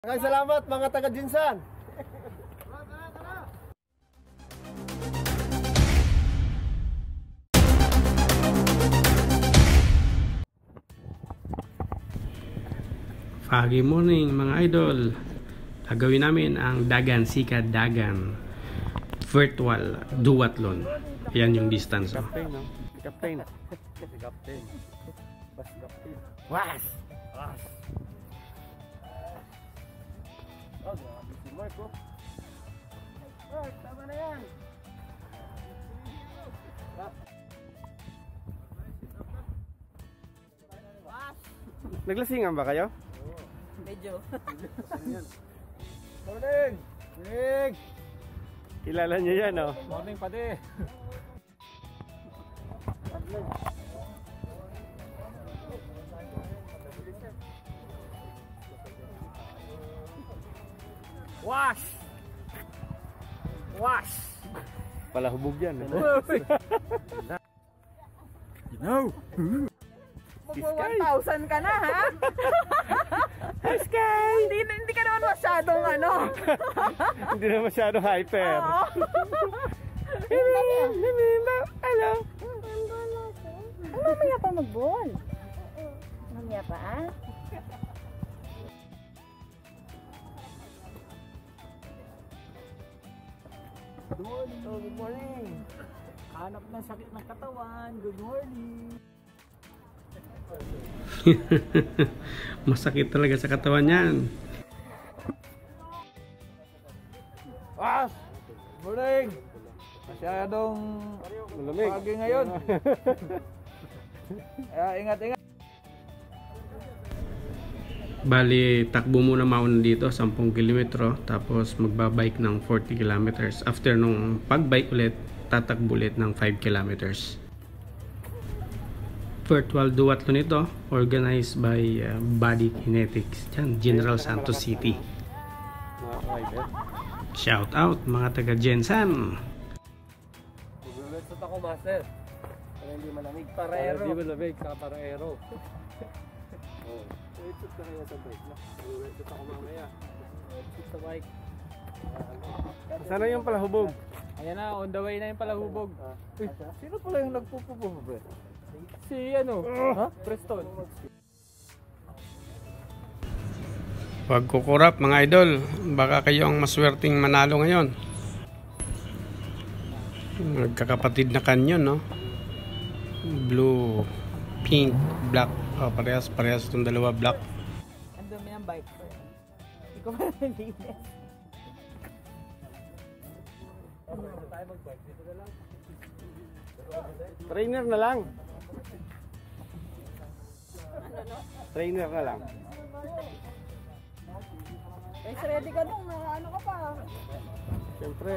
Maraming salamat mga taga-Jinsan. Foggy morning mga idol. Gagawin namin ang Dagan, Sikad, Dagan virtual duathlon. Yan yung distance. Captain, no? Captain. Captain. Bas captain. Was. Was. Oh, grabe si Mark, oh. Mark, tama na yan. Naglasingan ba kayo? Medyo. Morning! Morning! Kilala niyo yan, oh. Morning, pade. Wash! Wash! Palahubog yan. No! Magwa 1,000 ka na, ha? Sky! Hindi ka naman masyadong ano. Hindi na masyadong hyper. Oo. Hello! Mamaya pa mag-ball. Mamaya pa, ah? Good morning. Oh, good morning. Hanap ng sakit ng katawan. Good morning. Masakit talaga sa katawan yan. Ah! Good morning. Masyadong Malamig. pagi ngayon. Kaya ingat-ingat. Bali, takbo muna mauna dito 10 kilometro, tapos magbabike ng 40 kilometers. After nung pagbike ulit, tatakbo ulit ng 5 kilometers. Virtual duathlon ito, organized by Body Kinetics, dyan, General Santos City. Shout out mga taga Jensan. Maglulutsot ako, master. Para hindi malamig. Parero. Hindi malamig, parero. Oh. Lutsot ka kaya sa bike na. Maglulutsot ako mamaya. Lutsot sa bike. Sana yung palahubog? Ayan na, on the way na yung palahubog. Uy, sino pala yung nagpupupube? Si ano? Ha? Preston. Huwag kukurap mga idol, baka kayo ang maswerteng manalo ngayon. Nagkakapatid na kanyon, no? Blue, pink, black. Oh, parehas itong dalawa, black. Ang dumi ng bike ko. Hindi ko pa nalinis. Trainer na lang. Trainer na lang. Eh, ready ka nung ano ka pa. Siyempre.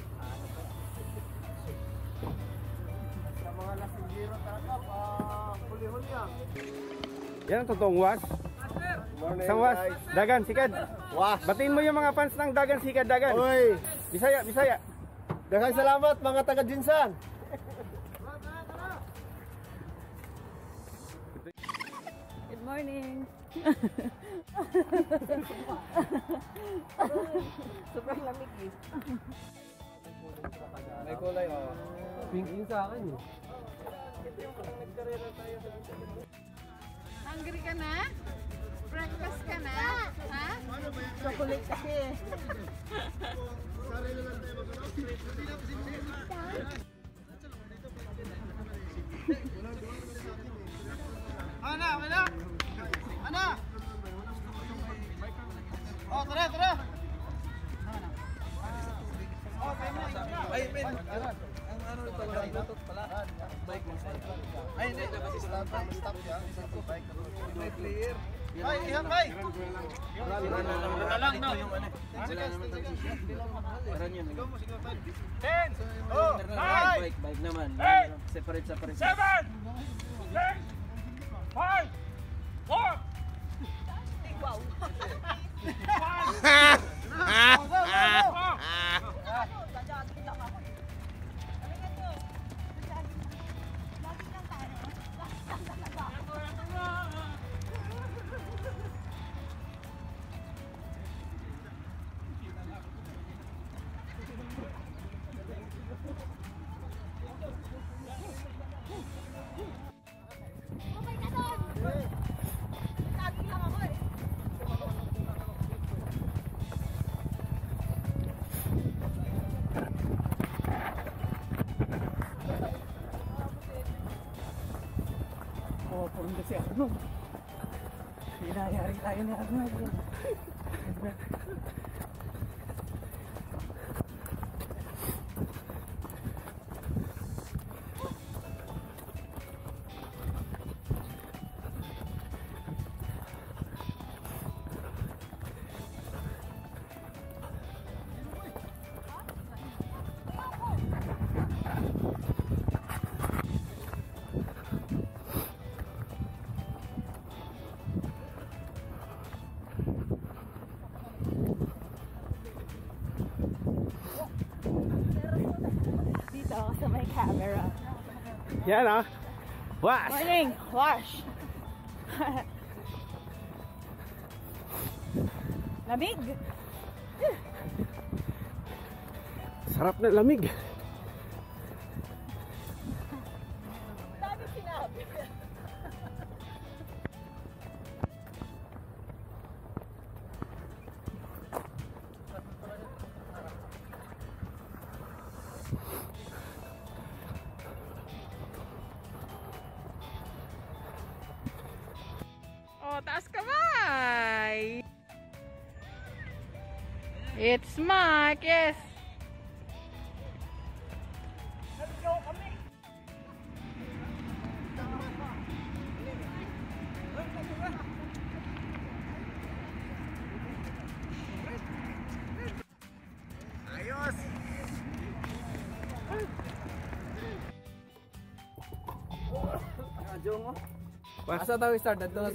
Sa mga lasingiro talaga, pulihon yan. Yan ang totoong was. Isang was. Dagan, Sikad. Was. Batiin mo yung mga fans ng Dagan, Sikad, Dagan. Oy. Bisaya, Bisaya. Dagang salamat mga taga-Jinsan. Good morning. Sobrang lamig eh. May kulay, oh. Pink yun sa akin, eh. Hungry ka na? Breakfast ka na? Ha? Chocolate kasi. Ana! Ana! Ana! Oh, tara, tara! Oh, ay, men! Ang ano ito, wala ito pala. Bike mo. Ay, hindi. Stop ya. Bike. May clear. Ay, ihan, bay! Wala lang, no? Wala naman tayo siya. Meron yun. Ikaw mo, siguro tayo. 10! Oh! 9! Bike naman. Separate. 7! 6! 5! 4! Wow! si Arno. Hinayari tayo ni Arno. Dito ako sa may camera. Yan ah. Wash! Morning! Wash! Lamig! Sarap na lamig. Dami sinabi. Oh, taas kamay! It's Mike, yes! Ayos! Asa tayo start? Dito na sa...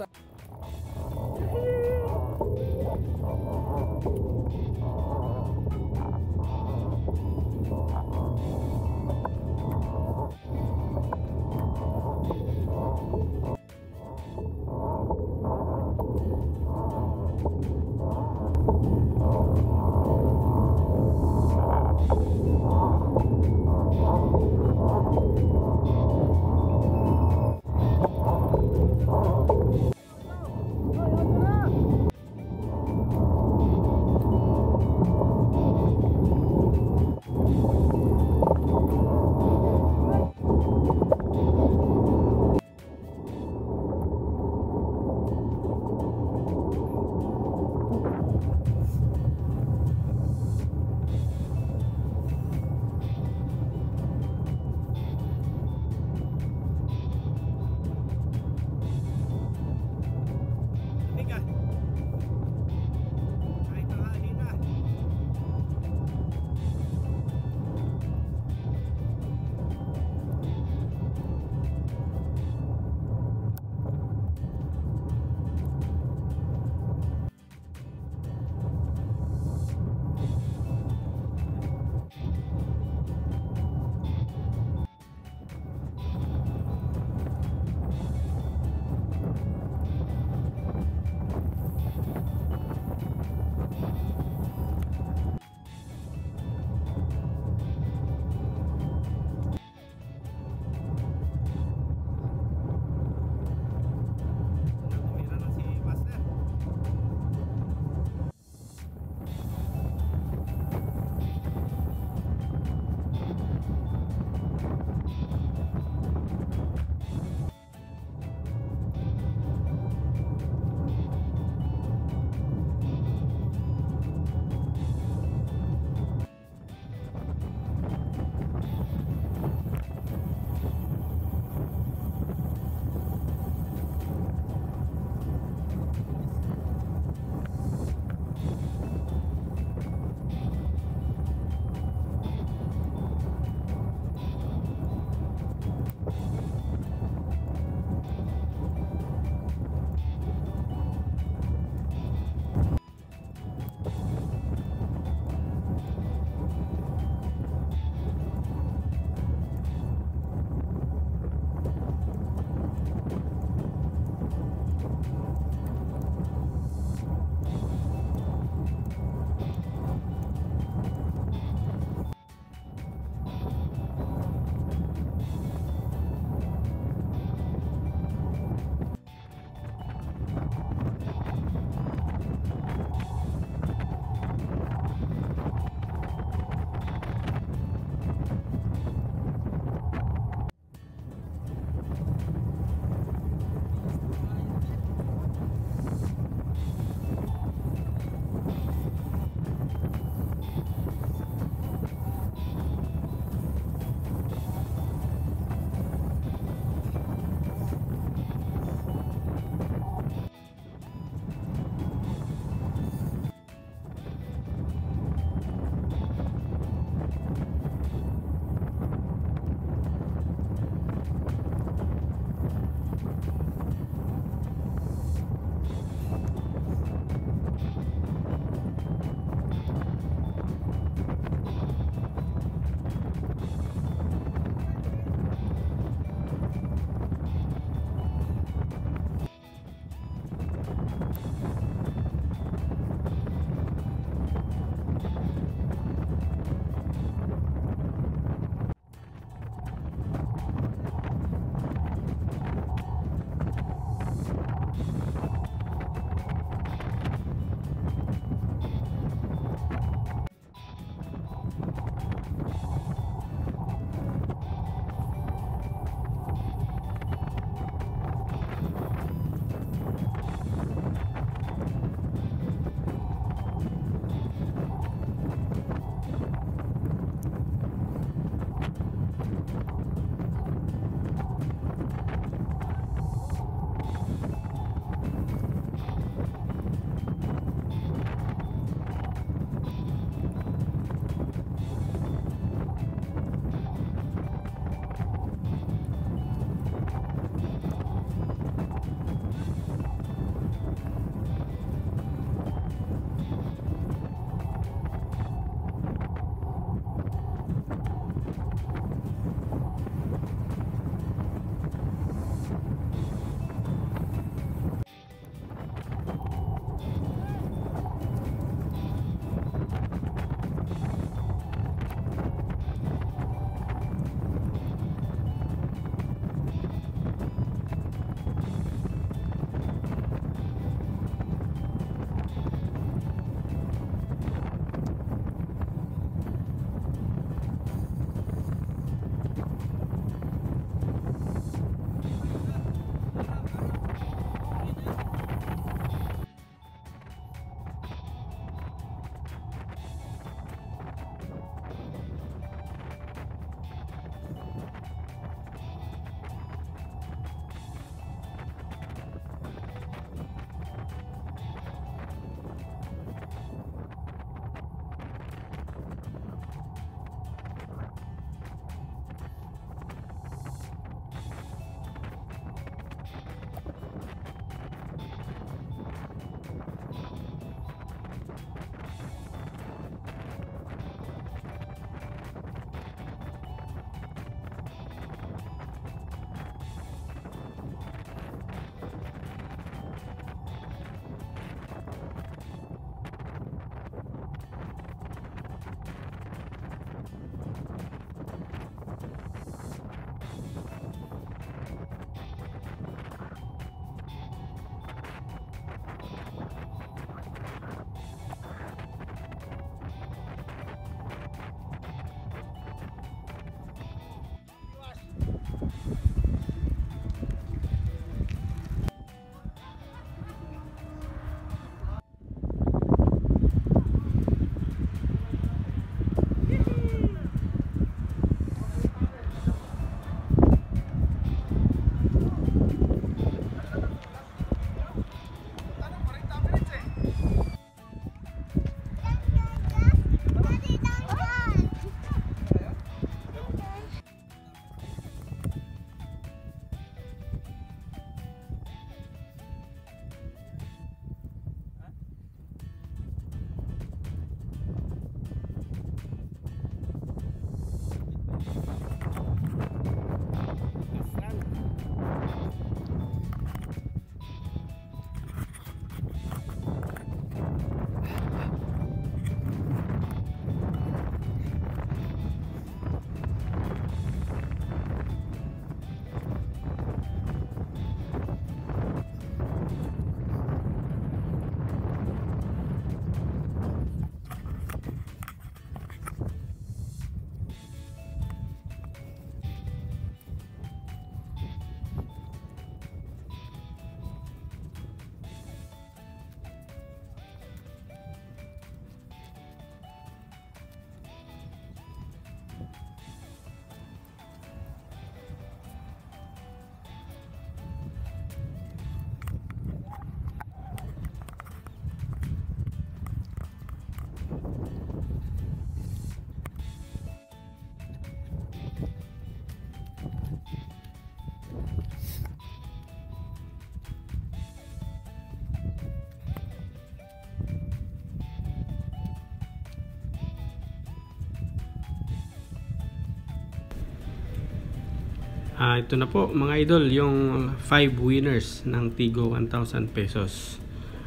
Ito na po mga idol, yung 5 winners ng Tigo 1,000 pesos.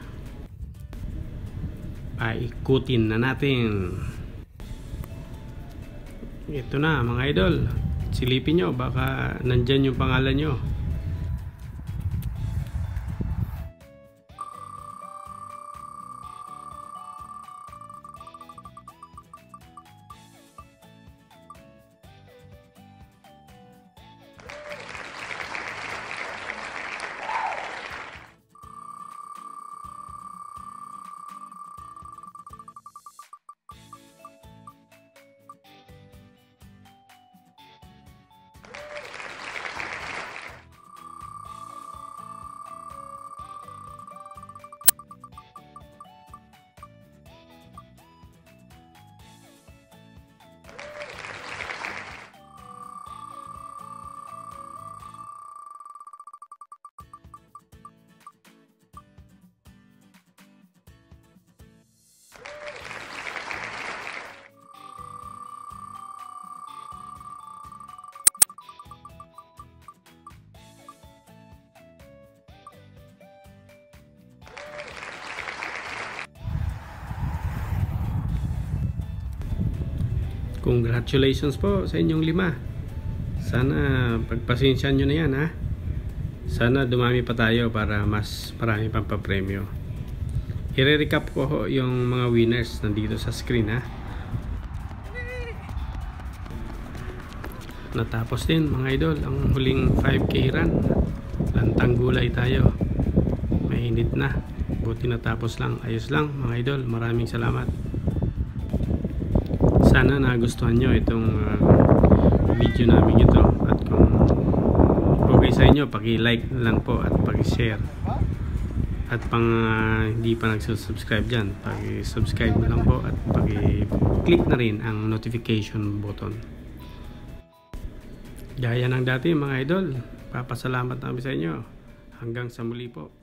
Ikutin na natin. Ito na mga idol, silipin nyo, baka nandyan yung pangalan nyo. Congratulations po sa inyong 5. Sana pagpasensyahan nyo na yan, ha. Sana dumami pa tayo para mas marami pang papremyo. I-recap ko yung mga winners nandito sa screen, ha. Natapos din mga idol ang huling 5K run. Lantang gulay tayo. Mainit na. Buti natapos lang. Ayos lang mga idol. Maraming salamat. Sana nagustuhan nyo itong video namin ito, at kung okay sa inyo, paki-like lang po at paki-share, at pang hindi pa nagsusubscribe dyan, paki-subscribe mo lang po at paki-click na rin ang notification button. Gaya ng dati mga idol, papasalamat namin sa inyo. Hanggang sa muli po.